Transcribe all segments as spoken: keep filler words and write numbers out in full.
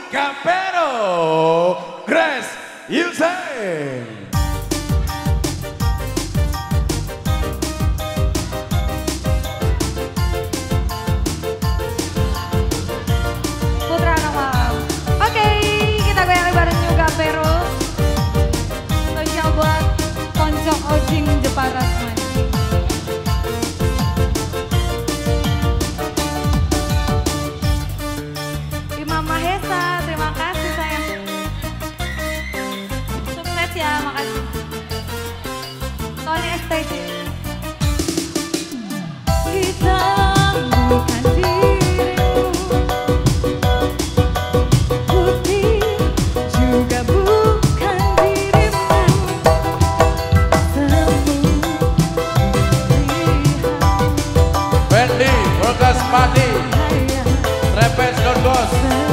Gampero Grace Yusen. Putra anak malam. Oke, kita goyang bareng juga Gampero. Spesial buat Koncok Ojing Jepara semuanya. Imam Mahesa, terima kasih sayang. Sukses ya, makasih. Tony S T J. Kita bukan dirimu, putih juga bukan dirimu. Semu pilihan. Wendy Workas Padi Repes Dorgos.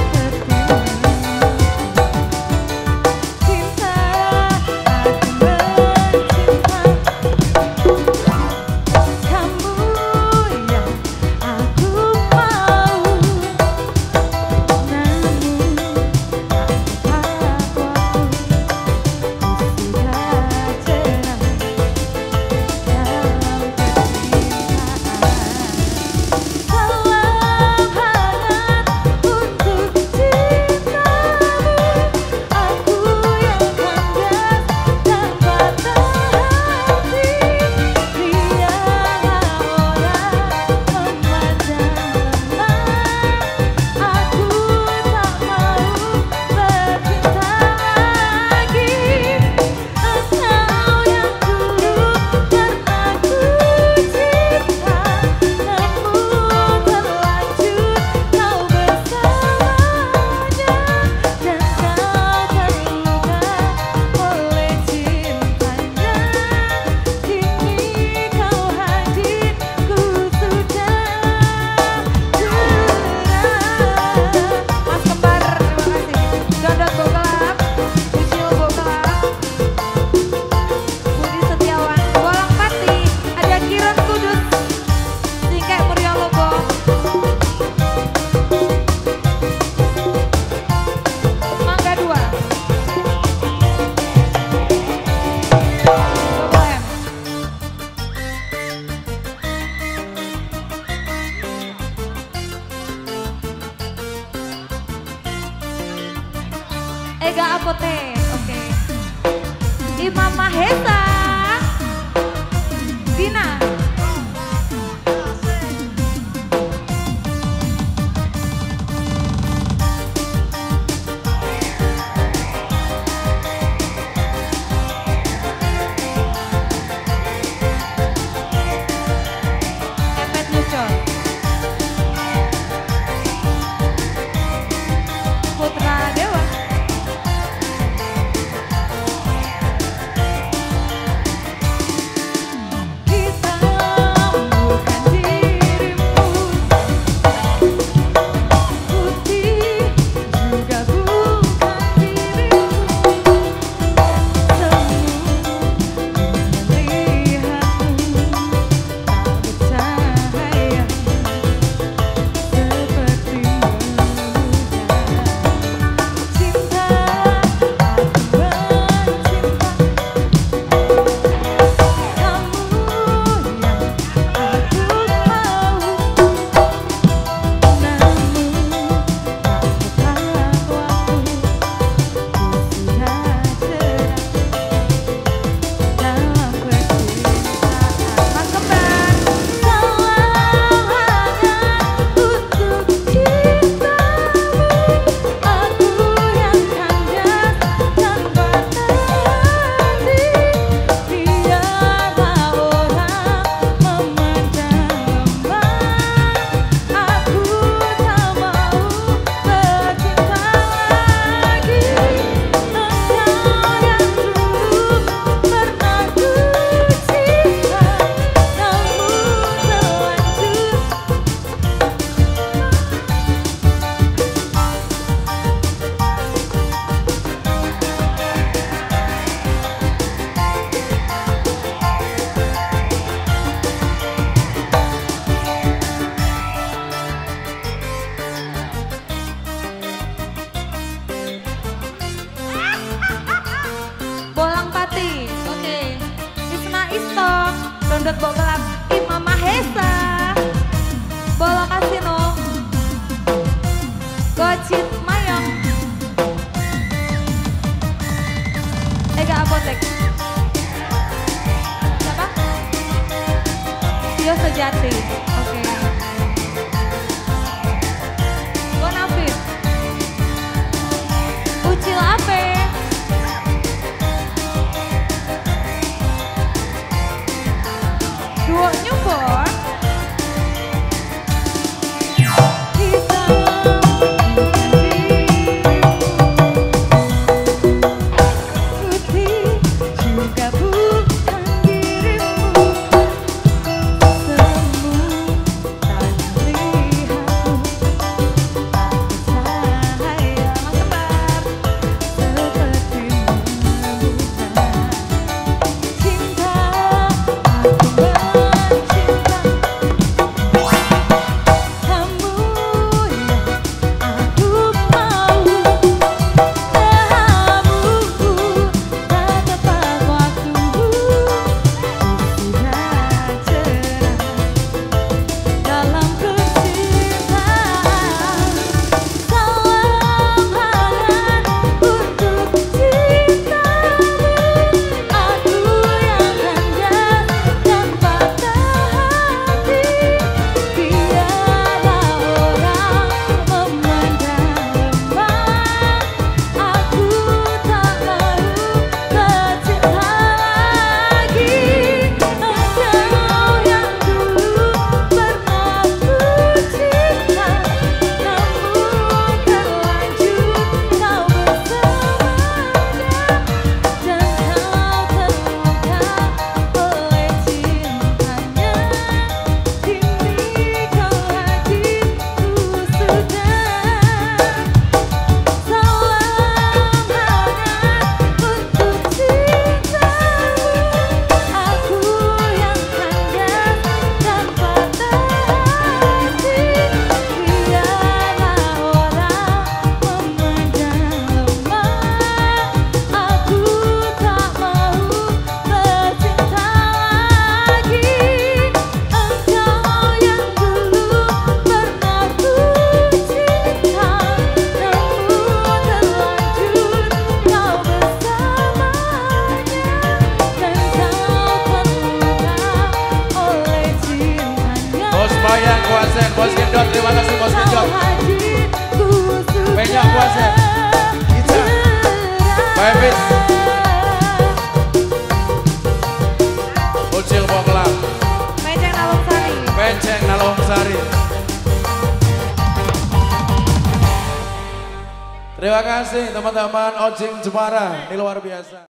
Ega Apote, oke. Imam Mahesa, Dina. Epet Nucor. Putra Dewa. Pundut Bok Gelap Imam Mahesa Bolo Kasino Gocit Mayang Ega Apotek Siapa? Tio Sejati Oke Bonafit Ucil Ape Duo Newborn Bos Gendot, terima kasih Bos Gendot. Banyak kuasa. Kita. Bye Bis. Ucil Bok Gelap. Penceng Nalong Sari. Penceng Nalong Sari. Terima kasih teman-teman Ojing Jepara. Ini luar biasa.